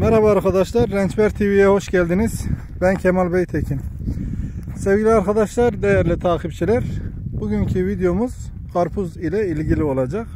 Merhaba arkadaşlar, Rençber TV'ye hoş geldiniz. Ben Kemal Beytekin. Sevgili arkadaşlar, değerli takipçiler, bugünkü videomuz karpuz ile ilgili olacak.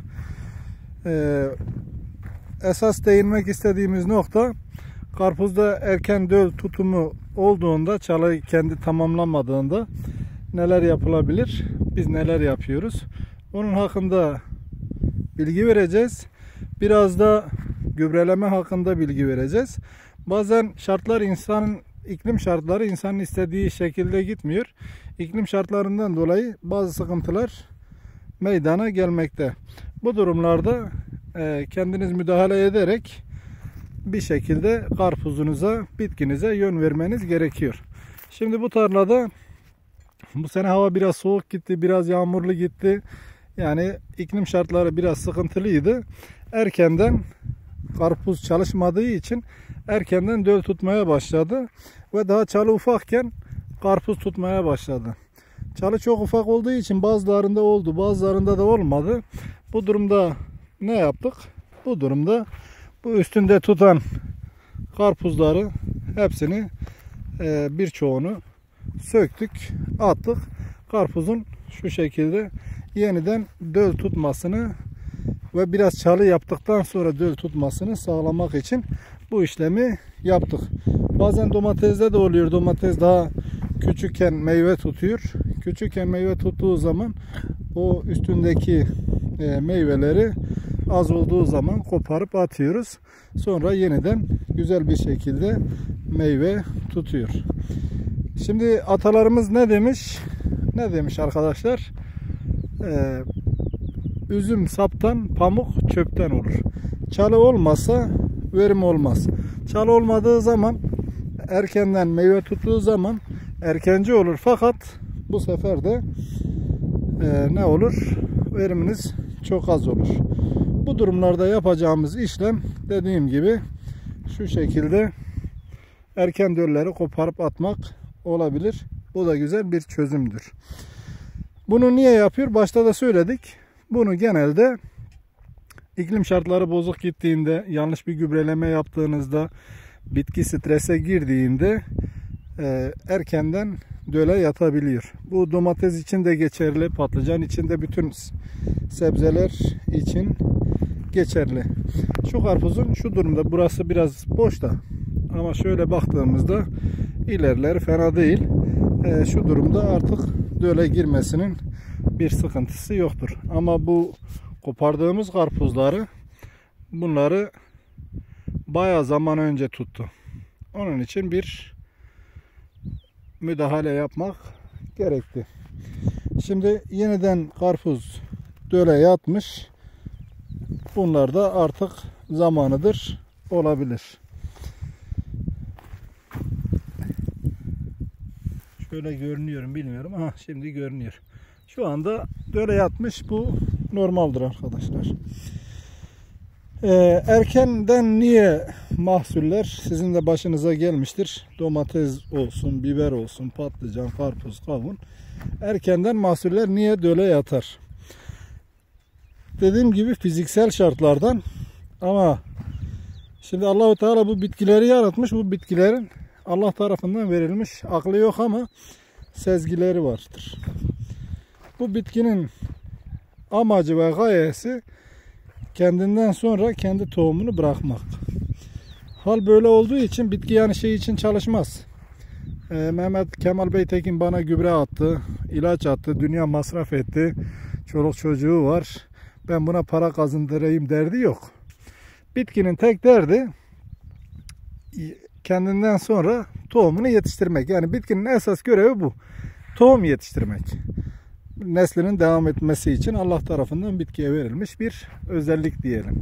Esas değinmek istediğimiz nokta, karpuzda erken döl tutumu olduğunda, çalı kendi tamamlamadığında neler yapılabilir, biz neler yapıyoruz, onun hakkında bilgi vereceğiz. Biraz da gübreleme hakkında bilgi vereceğiz. Bazen şartlar iklim şartları insanın istediği şekilde gitmiyor. İklim şartlarından dolayı bazı sıkıntılar meydana gelmekte. Bu durumlarda kendiniz müdahale ederek bir şekilde karpuzunuza, bitkinize yön vermeniz gerekiyor. Şimdi bu tarlada bu sene hava biraz soğuk gitti, biraz yağmurlu gitti. Yani iklim şartları biraz sıkıntılıydı. Erkenden karpuz çalışmadığı için erkenden döl tutmaya başladı ve daha çalı ufakken karpuz tutmaya başladı. Çalı çok ufak olduğu için bazılarında oldu, bazılarında da olmadı. Bu durumda ne yaptık? Bu durumda bu üstünde tutan karpuzları hepsini birçoğunu söktük, attık. Karpuzun şu şekilde yeniden döl tutmasını ve biraz çalı yaptıktan sonra döl tutmasını sağlamak için bu işlemi yaptık. Bazen domatesde de oluyor. Domates daha küçükken meyve tutuyor. Küçükken meyve tuttuğu zaman o üstündeki meyveleri az olduğu zaman koparıp atıyoruz. Sonra yeniden güzel bir şekilde meyve tutuyor. Şimdi atalarımız ne demiş? Ne demiş arkadaşlar? Üzüm saptan, pamuk çöpten olur. Çalı olmazsa verim olmaz. Çalı olmadığı zaman, erkenden meyve tuttuğu zaman erkenci olur. Fakat bu sefer de ne olur? Veriminiz çok az olur. Bu durumlarda yapacağımız işlem dediğim gibi şu şekilde erken dölleri koparıp atmak olabilir. Bu da güzel bir çözümdür. Bunu niye yapıyor? Başta da söyledik. Bunu genelde iklim şartları bozuk gittiğinde, yanlış bir gübreleme yaptığınızda, bitki strese girdiğinde erkenden döle yatabiliyor. Bu domates için de geçerli, patlıcan için de, bütün sebzeler için geçerli. Şu karpuzun şu durumda, burası biraz boş da ama şöyle baktığımızda ilerleri fena değil. Şu durumda artık döle girmesinin bir sıkıntısı yoktur. Ama bu kopardığımız karpuzları, bunları bayağı zaman önce tuttu. Onun için bir müdahale yapmak gerekti. Şimdi yeniden karpuz döle yatmış. Bunlar da artık zamanıdır, olabilir. Şöyle görünüyor bilmiyorum. Aha, şimdi görünüyor. Şu anda döle yatmış. Bu normaldir arkadaşlar. Erkenden niye mahsuller sizin de başınıza gelmiştir? Domates olsun, biber olsun, patlıcan, karpuz, kavun. Erkenden mahsuller niye döle yatar? Dediğim gibi fiziksel şartlardan, ama şimdi Allahu Teala bu bitkileri yaratmış. Bu bitkilerin Allah tarafından verilmiş aklı yok ama sezgileri vardır. Bu bitkinin amacı ve gayesi kendinden sonra kendi tohumunu bırakmak. Hal böyle olduğu için bitki yani şey için çalışmaz. Mehmet Kemal Beytekin bana gübre attı, ilaç attı, dünya masraf etti, çoluk çocuğu var, ben buna para kazandırayım derdi yok. Bitkinin tek derdi kendinden sonra tohumunu yetiştirmek. Yani bitkinin esas görevi bu. Tohum yetiştirmek. Neslinin devam etmesi için Allah tarafından bitkiye verilmiş bir özellik diyelim.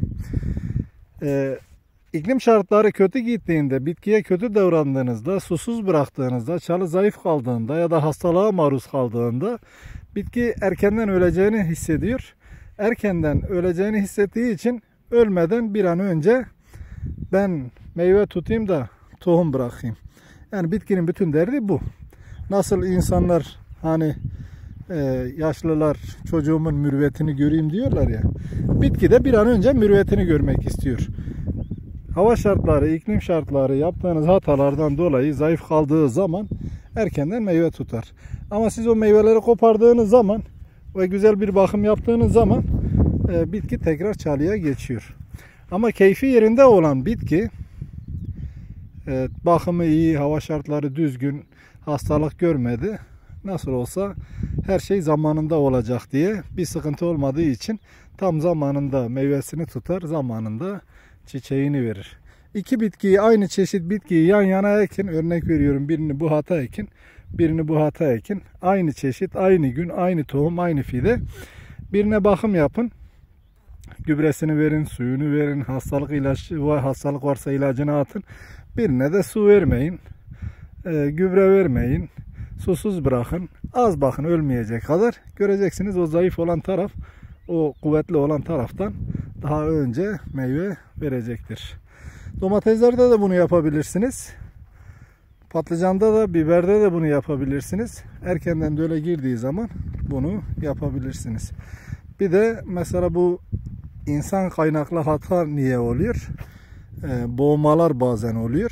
İklim şartları kötü gittiğinde, bitkiye kötü davrandığınızda, susuz bıraktığınızda, çalı zayıf kaldığında ya da hastalığa maruz kaldığında bitki erkenden öleceğini hissediyor. Erkenden öleceğini hissettiği için ölmeden bir an önce ben meyve tutayım da tohum bırakayım. Yani bitkinin bütün derdi bu. Nasıl insanlar hani yaşlılar çocuğumun mürüvvetini göreyim diyorlar ya. Bitki de bir an önce mürüvvetini görmek istiyor. hava şartları, iklim şartları yaptığınız hatalardan dolayı zayıf kaldığı zaman erkenden meyve tutar. Ama siz o meyveleri kopardığınız zaman ve güzel bir bakım yaptığınız zaman bitki tekrar çalıya geçiyor. Ama keyfi yerinde olan bitki, bakımı iyi, hava şartları düzgün, hastalık görmedi, nasıl olsa her şey zamanında olacak diye bir sıkıntı olmadığı için tam zamanında meyvesini tutar, zamanında çiçeğini verir. İki bitkiyi, aynı çeşit bitkiyi yan yana ekin, örnek veriyorum, birini bu hata ekin, birini bu hata ekin, aynı çeşit, aynı gün, aynı tohum, aynı fide. Birine bakım yapın, gübresini verin, suyunu verin, hastalık varsa ilacını atın. Birine de su vermeyin, gübre vermeyin, susuz bırakın, az bakın, ölmeyecek kadar. Göreceksiniz o zayıf olan taraf, o kuvvetli olan taraftan daha önce meyve verecektir. Domateslerde de bunu yapabilirsiniz. Patlıcanda da, biberde de bunu yapabilirsiniz. Erkenden döle girdiği zaman bunu yapabilirsiniz. Bir de mesela bu insan kaynaklı hata niye oluyor? Boğmalar bazen oluyor.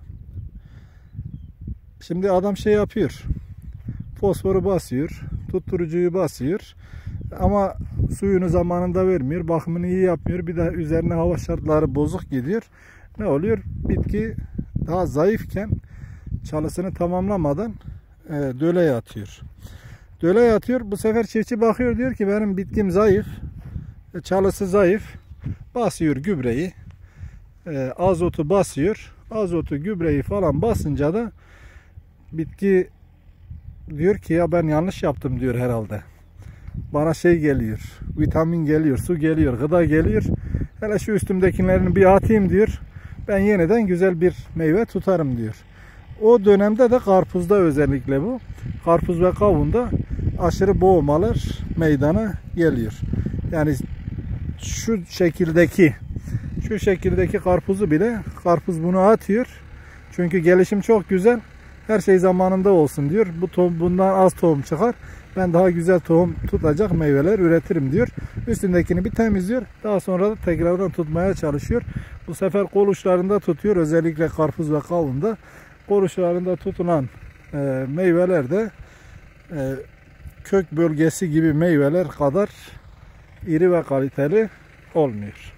Şimdi adam şey yapıyor. Fosforu basıyor, tutturucuyu basıyor. Ama suyunu zamanında vermiyor, bakımını iyi yapmıyor. Bir de üzerine hava şartları bozuk gidiyor. Ne oluyor? Bitki daha zayıfken çalısını tamamlamadan döleye atıyor. Döleye atıyor. Bu sefer çiftçi bakıyor, diyor ki benim bitkim zayıf, çalısı zayıf. Basıyor gübreyi, azotu basıyor. Azotu, gübreyi falan basınca da bitki diyor ki ya ben yanlış yaptım diyor herhalde. Bana şey geliyor, vitamin geliyor, su geliyor, gıda geliyor. Hele şu üstümdekilerini bir atayım diyor. Ben yeniden güzel bir meyve tutarım diyor. O dönemde de karpuzda özellikle bu. Karpuz ve kavunda aşırı boğmalar meydana geliyor. Yani şu şekildeki karpuzu bile karpuz bunu atıyor. Çünkü gelişim çok güzel. Her şey zamanında olsun diyor. Bundan az tohum çıkar. Ben daha güzel tohum tutacak meyveler üretirim diyor. Üstündekini bir temizliyor. Daha sonra da tekrardan tutmaya çalışıyor. Bu sefer kol uçlarında tutuyor. Özellikle karpuz ve kavunda. Kol uçlarında tutulan meyveler de kök bölgesi gibi meyveler kadar iri ve kaliteli olmuyor.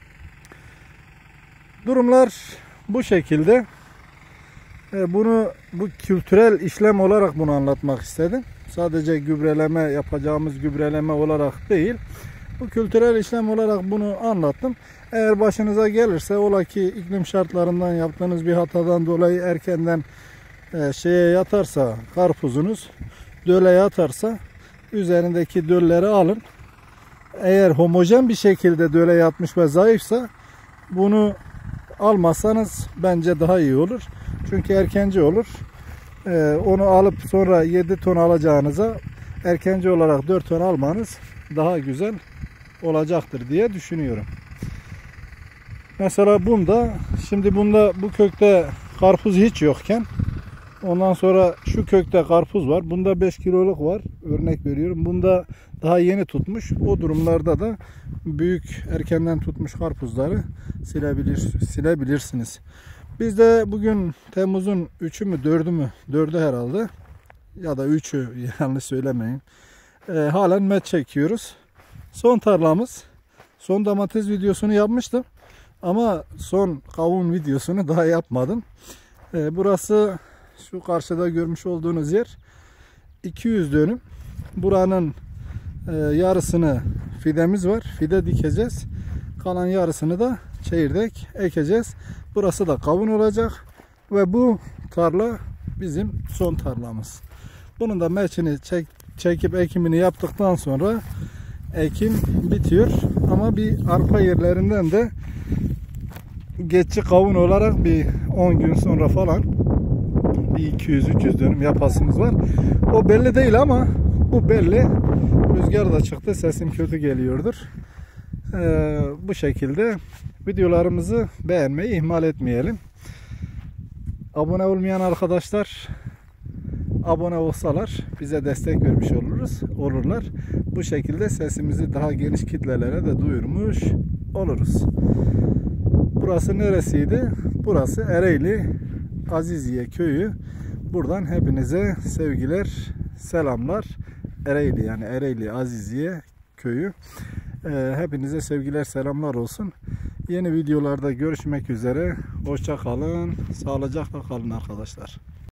Durumlar bu şekilde. Bu kültürel işlem olarak bunu anlatmak istedim. Sadece yapacağımız gübreleme olarak değil. Bu kültürel işlem olarak bunu anlattım. Eğer başınıza gelirse, ola ki iklim şartlarından yaptığınız bir hatadan dolayı erkenden yatarsa karpuzunuz, döle yatarsa üzerindeki dölleri alın. Eğer homojen bir şekilde döle yatmış ve zayıfsa bunu almazsanız bence daha iyi olur. Çünkü erkenci olur. Onu alıp sonra 7 ton alacağınıza erkenci olarak 4 ton almanız daha güzel olacaktır diye düşünüyorum. Mesela bu kökte karpuz hiç yokken, ondan sonra şu kökte karpuz var. Bunda 5 kiloluk var. Örnek veriyorum. Bunda daha yeni tutmuş. O durumlarda da büyük erkenden tutmuş karpuzları silebilirsiniz. Biz de bugün Temmuz'un 3'ü mü 4'ü mü? 4'ü herhalde. Ya da 3'ü, yanlış söylemeyin. Halen met çekiyoruz. Son tarlamız. Son domates videosunu yapmıştım. Ama son kavun videosunu daha yapmadım. Burası şu karşıda görmüş olduğunuz yer 200 dönüm. Buranın yarısını fidemiz var. Fide dikeceğiz. Kalan yarısını da çekirdek ekeceğiz. Burası da kavun olacak. Ve bu tarla bizim son tarlamız. Bunun da meçini çekip ekimini yaptıktan sonra ekim bitiyor. Ama bir arpa yerlerinden de geçici kavun olarak bir 10 gün sonra falan bir 200-300 dönüm yapasımız var. O belli değil ama bu belli. Rüzgar da çıktı. Sesim kötü geliyordur. Bu şekilde videolarımızı beğenmeyi ihmal etmeyelim. Abone olmayan arkadaşlar abone olsalar bize destek vermiş olurlar. Bu şekilde sesimizi daha geniş kitlelere de duyurmuş oluruz. Burası neresiydi? Burası Ereğli Aziziye köyü. Buradan hepinize sevgiler, selamlar. Ereğli, yani Ereğli Aziziye köyü. Hepinize sevgiler, selamlar olsun. Yeni videolarda görüşmek üzere. Hoşça kalın, sağlıcakla kalın arkadaşlar.